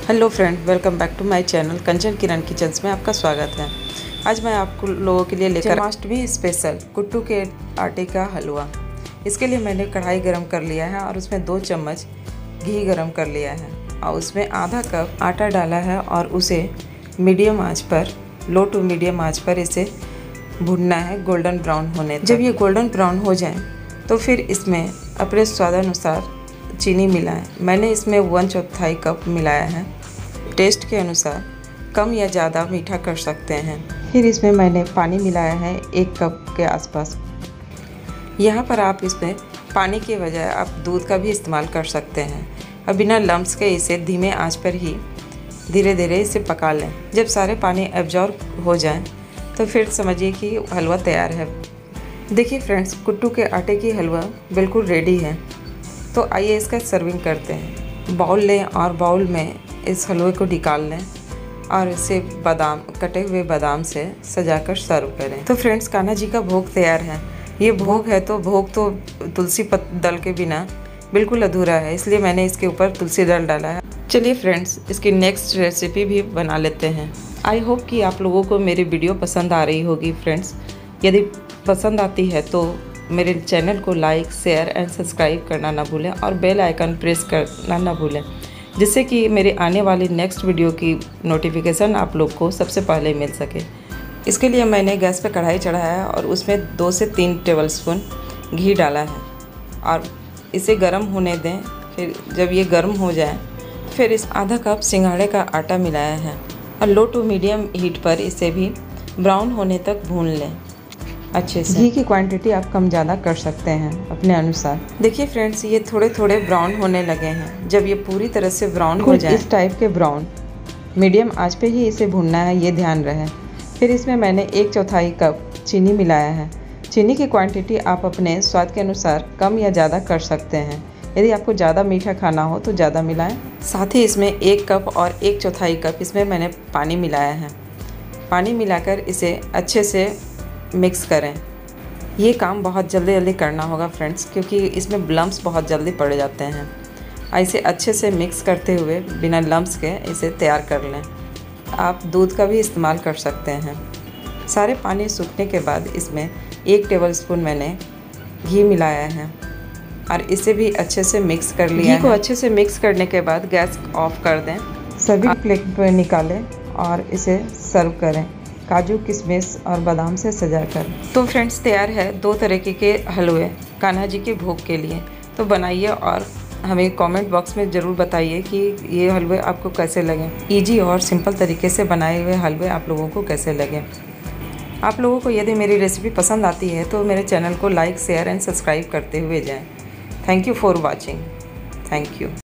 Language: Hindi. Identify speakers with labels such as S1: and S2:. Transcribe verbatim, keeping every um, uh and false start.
S1: Hello friend, welcome back to my channel Kanchan Kiran kitchens में आपका स्वागत है। आज मैं आपको लोगों के लिए लेकर जन्माष्टमी स्पेशल कुट्टू के आटे का हलवा। इसके लिए मैंने कढ़ाई गरम कर लिया है और उसमें दो चम्मच घी गरम कर लिया है और उसमें आधा कप आटा डाला है और उसे मीडियम आंच पर, लो टू मीडियम आंच पर इसे भूनना है गोल्डन ब्राउन होने तक। जब ये गोल्डन ब्राउन हो जाए तो फिर इसमें अपने स्वादानुसार चीनी मिलाएं। मैंने इसमें वन चौथाई कप मिलाया है। टेस्ट के अनुसार कम या ज़्यादा मीठा कर सकते हैं। फिर इसमें मैंने पानी मिलाया है एक कप के आसपास। यहाँ पर आप इसमें पानी के बजाय आप दूध का भी इस्तेमाल कर सकते हैं और बिना लम्स के इसे धीमे आंच पर ही धीरे धीरे इसे पका लें। जब सारे पानी एब्जॉर्ब हो जाए तो फिर समझिए कि हलवा तैयार है। देखिए फ्रेंड्स, कुट्टू के आटे की हलवा बिल्कुल रेडी है। तो आइए इसका सर्विंग करते हैं। बाउल लें और बाउल में इस हलवे को निकाल लें और इसे बादाम, कटे हुए बादाम से सजाकर सर्व करें। तो फ्रेंड्स, कान्हा जी का भोग तैयार है। ये भोग है तो भोग तो तुलसी पत दल के बिना बिल्कुल अधूरा है, इसलिए मैंने इसके ऊपर तुलसी दल डाला है। चलिए फ्रेंड्स, इसकी नेक्स्ट रेसिपी भी बना लेते हैं। आई होप कि आप लोगों को मेरी वीडियो पसंद आ रही होगी। फ्रेंड्स, यदि पसंद आती है तो मेरे चैनल को लाइक, शेयर एंड सब्सक्राइब करना ना भूलें और बेल आइकन प्रेस करना ना भूलें, जिससे कि मेरे आने वाली नेक्स्ट वीडियो की नोटिफिकेशन आप लोग को सबसे पहले मिल सके। इसके लिए मैंने गैस पे कढ़ाई चढ़ाया है और उसमें दो से तीन टेबलस्पून घी डाला है और इसे गर्म होने दें। फिर जब ये गर्म हो जाए फिर इस आधा कप सिंघाड़े का आटा मिलाया है और लो टू मीडियम हीट पर इसे भी ब्राउन होने तक भून लें अच्छे से। घी की क्वांटिटी आप कम ज़्यादा कर सकते हैं अपने अनुसार। देखिए फ्रेंड्स, ये थोड़े थोड़े ब्राउन होने लगे हैं। जब ये पूरी तरह से ब्राउन हो जाए, इस टाइप के ब्राउन, मीडियम आंच पे ही इसे भूनना है, ये ध्यान रहे। फिर इसमें मैंने एक चौथाई कप चीनी मिलाया है। चीनी की क्वांटिटी आप अपने स्वाद के अनुसार कम या ज़्यादा कर सकते हैं। यदि आपको ज़्यादा मीठा खाना हो तो ज़्यादा मिलाएं। साथ ही इसमें एक कप और एक चौथाई कप इसमें मैंने पानी मिलाया है। पानी मिलाकर इसे अच्छे से मिक्स करें। ये काम बहुत जल्दी जल्दी करना होगा फ्रेंड्स, क्योंकि इसमें लम्स बहुत जल्दी पड़ जाते हैं। ऐसे अच्छे से मिक्स करते हुए बिना लम्स के इसे तैयार कर लें। आप दूध का भी इस्तेमाल कर सकते हैं। सारे पानी सूखने के बाद इसमें एक टेबलस्पून मैंने घी मिलाया है और इसे भी अच्छे से मिक्स कर लिया है। घी को अच्छे से मिक्स करने के बाद गैस ऑफ कर दें। सभी प्लेट पर निकालें और इसे सर्व करें काजू, किशमिश और बादाम से सजाकर। तो फ्रेंड्स, तैयार है दो तरीके के हलवे कान्हा जी के भोग के लिए। तो बनाइए और हमें कमेंट बॉक्स में ज़रूर बताइए कि ये हलवे आपको कैसे लगे। इजी और सिंपल तरीके से बनाए हुए हलवे आप लोगों को कैसे लगे। आप लोगों को यदि मेरी रेसिपी पसंद आती है तो मेरे चैनल को लाइक, शेयर एंड सब्सक्राइब करते हुए जाएँ। Thank you for watching. Thank you.